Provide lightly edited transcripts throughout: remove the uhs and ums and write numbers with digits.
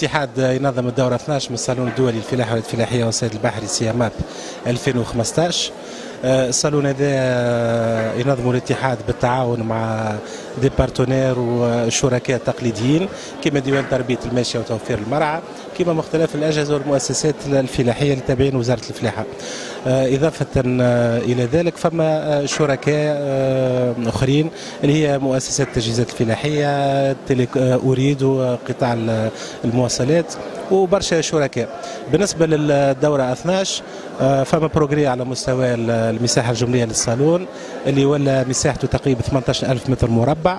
الاتحاد ينظم الدورة 12 من الصالون الدولي للفلاحة والفلاحية والصيد البحري سياماب 2015. الصالون هذا ينظمه الاتحاد بالتعاون مع دي بارتنير وشركاء تقليديين كما ديوان تربية الماشية وتوفير المرعى كما مختلف الأجهزة والمؤسسات الفلاحية اللي تابعين وزارة الفلاحة. إضافة إلى ذلك فما شركاء آخرين اللي هي مؤسسات التجهيزات الفلاحية أوريد وقطاع المواصلات وبرشا شركاء. بالنسبة للدورة 12 فما بروغري على مستوى المساحة الجملية للصالون اللي ولا مساحته تقريبا 18,000 متر مربع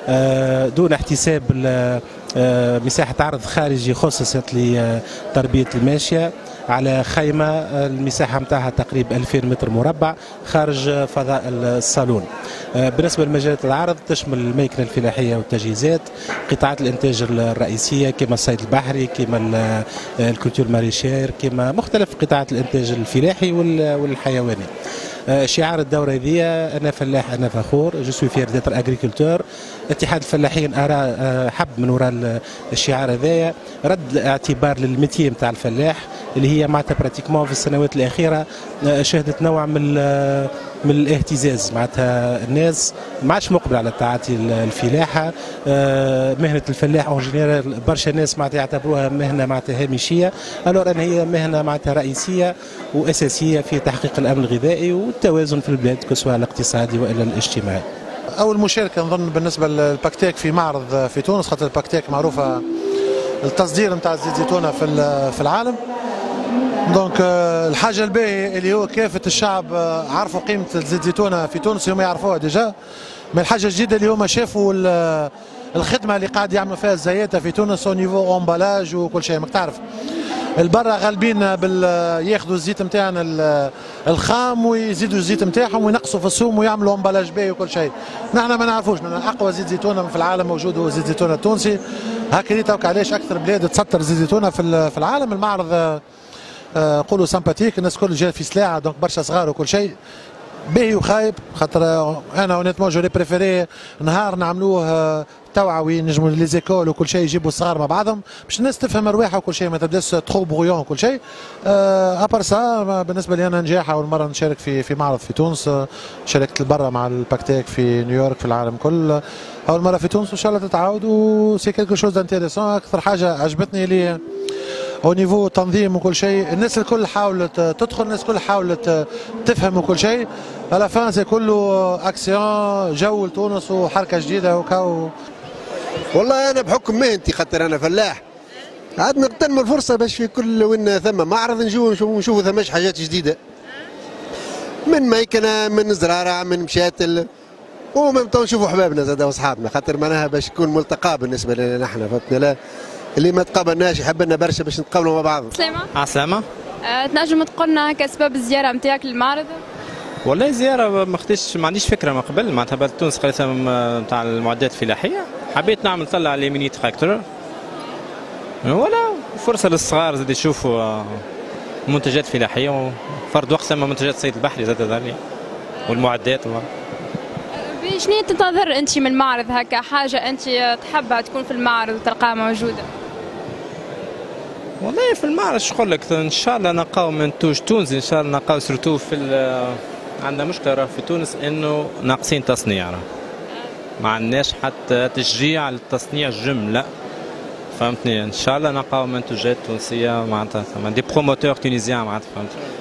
دون احتساب مساحة عرض خارجي خصصت لتربية الماشية على خيمة المساحة متاعها تقريبا 2000 متر مربع خارج فضاء الصالون. بالنسبة لمجالات العرض تشمل الميكنة الفلاحية والتجهيزات، قطاعات الإنتاج الرئيسية كما الصيد البحري كما الكولتور ماريشير كما مختلف قطاعات الإنتاج الفلاحي والحيواني. شعار الدورة هذه أنا فلاح أنا فخور، جو سوي فير ديتر أغريكولتور. اتحاد الفلاحين أرى حب من وراء الشعار هذايا رد اعتبار للميتيه نتاع الفلاح اللي هي معناتها براتيكمون في السنوات الأخيرة شهدت نوع من الاهتزاز. معناتها الناس ما عادش مقبل على تعاطي الفلاحة. مهنة الفلاح اون جينيرال برشا ناس معناتها يعتبروها مهنة معناتها هامشية، الور أن هي مهنة معناتها رئيسية وأساسية في تحقيق الأمن الغذائي والتوازن في البلاد سواء الاقتصادي وإلا الاجتماعي. أول مشاركة نظن بالنسبة للباكتيك في معرض في تونس، خاطر الباكتيك معروفة التصدير نتاع زيت زيتونة في العالم. دونك الحاجة الباهية اللي هو كافة الشعب عرفوا قيمة زيت زيتونة في تونس، هم يعرفوها ديجا. من الحاجة الجديدة اللي هما شافوا الخدمة اللي قاعد يعملوا فيها الزياتة في تونس او نيفو امبالاج وكل شيء. ماك تعرف البرا غالبين ياخذوا الزيت نتاعنا الخام ويزيدوا الزيت نتاعهم وينقصوا في السوم ويعملوا امبالاج باهي وكل شيء. نحن ما نعرفوش، من اقوى زيت زيتونه في العالم موجود هو زيت زيتونه التونسي. هكا توك علاش اكثر بلاد تسطر زيت زيتونه في العالم. المعرض نقولوا سامباتيك، الناس كل جايه في سلاعه، دونك برشا صغار وكل شيء باهي وخايب. خاطر انا اونيتمون جوري بريفيري نهار نعملوه توعوي نجموا لي زيكول وكل شيء يجيبوا الصغار مع بعضهم باش الناس تفهم رواحها وكل شيء، ما تبداش تخو بغيون وكل شيء. ابار سا بالنسبه لي انا نجاح اول مره نشارك في معرض في تونس. شاركت برا مع الباكتيك في نيويورك في العالم كل، اول مره في تونس وان شاء الله تتعاود. وسي كيلكو شوز انتيريسون. اكثر حاجه عجبتني اللي او نيفو تنظيم وكل شيء، الناس الكل حاولت تدخل، الناس الكل حاولت تفهم وكل شيء. على فان سي كله اكسيون جو لتونس وحركه جديده وكاو. والله انا بحكم مهنتي خاطر انا فلاح عاد نغتنم الفرصه باش في كل وين ثم معرض نشوفوا ثماش حاجات جديده من ميكنه من زرارة من مشاتل ومن نشوفوا حبابنا زاد واصحابنا، خاطر معناها باش يكون ملتقى بالنسبه لنا نحن فهمتنا. لا اللي ما تقابلناش يحب لنا برشا باش نتقابلوا مع بعض. سلامة. عسلامة. تنجم تقول لنا هكا سبب الزيارة نتاعك للمعرض؟ والله زيارة ما عنديش فكرة من قبل، معناتها بلد تونس قريتها نتاع المعدات الفلاحية، حبيت نعمل طلع على ميني تراكتور ولا فرصة للصغار زاد يشوفوا منتجات فلاحية وفرد وقت ثم منتجات صيد البحري زاد ذلك والمعدات. شنو تنتظر انت من المعرض هكا حاجة انت تحبها تكون في المعرض وتلقاها موجودة؟ والله في المعرض شو لك ان شاء الله نلقاو منتوج تونسي، ان شاء الله نلقاو سورتو عندنا مشكلة في تونس انه ناقصين تصنيع، ما عندناش حتى تشجيع للتصنيع جملة فهمتني. ان شاء الله نلقاو منتوجات تونسية معناتها دي بروموتور تونيزيان معناتها فهمت.